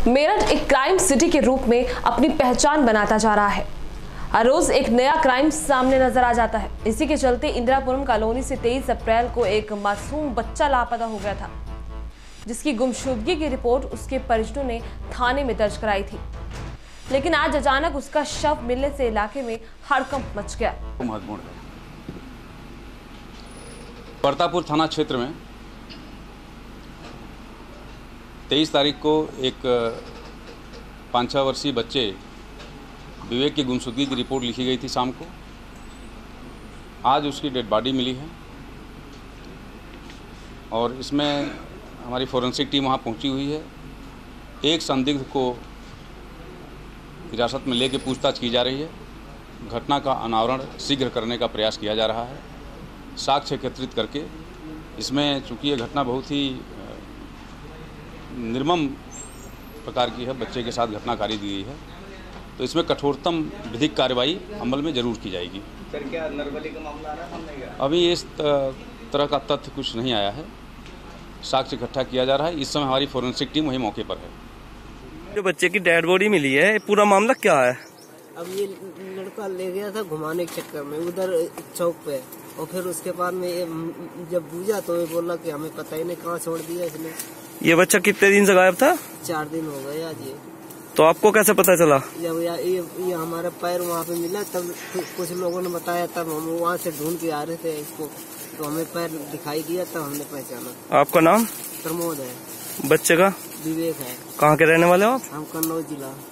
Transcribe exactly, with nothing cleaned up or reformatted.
मेरठ एक crime city के रूप में अपनी पहचान बनाता जा रहा है। हर रोज एक नया क्राइम सामने नजर आ जाता है। इसी के चलते इंदिरापुरम कॉलोनी से तेईस अप्रैल को एक मासूम बच्चा लापता हो गया था, जिसकी गुमशुदगी की रिपोर्ट उसके परिजनों ने थाने में दर्ज कराई थी। लेकिन आज अचानक उसका शव मिलने से इलाके में हड़कंप मच गया। परतापुर थाना क्षेत्र में तेईस तारीख को एक पाँच छः वर्षीय बच्चे विवेक की गुमशुदगी की रिपोर्ट लिखी गई थी शाम को। आज उसकी डेड बॉडी मिली है और इसमें हमारी फोरेंसिक टीम वहाँ पहुँची हुई है। एक संदिग्ध को हिरासत में लेकर पूछताछ की जा रही है। घटना का अनावरण शीघ्र करने का प्रयास किया जा रहा है, साक्ष्य एकत्रित करके। इसमें चूँकि ये घटना बहुत ही निर्मम प्रकार की है, बच्चे के साथ घटनाकारी दी गई है, तो इसमें कठोरतम विधिक कार्रवाई अमल में जरूर की जाएगी। सर, क्या नरबली का मामला आ रहा है? अभी इस तरह का तथ्य कुछ नहीं आया है, साक्ष्य इकट्ठा किया जा रहा है। इस समय हमारी फोरेंसिक टीम वही मौके पर है। जो बच्चे की डेड बॉडी मिली है, पूरा मामला क्या है? अब ये लड़का ले गया था घुमाने के चक्कर में उधर चौक पे, और फिर उसके बाद में जब पूछा तो ये बोला कि हमें पता ही नहीं कहाँ छोड़ दिया इसने। ये बच्चा कितने दिन से गायब था? चार दिन हो गए आज। ये तो आपको कैसे पता चला? जब ये, ये, ये हमारा पैर वहाँ पे मिला तब कुछ लोगों ने बताया, तब हम वहाँ से ढूंढ के आ रहे थे इसको, तो हमें पैर दिखाई दिया तब हमने पहचाना। आपका नाम? प्रमोद है। बच्चे का? विवेक है। कहाँ के रहने वाले हो आप? हम कन्नौज जिला।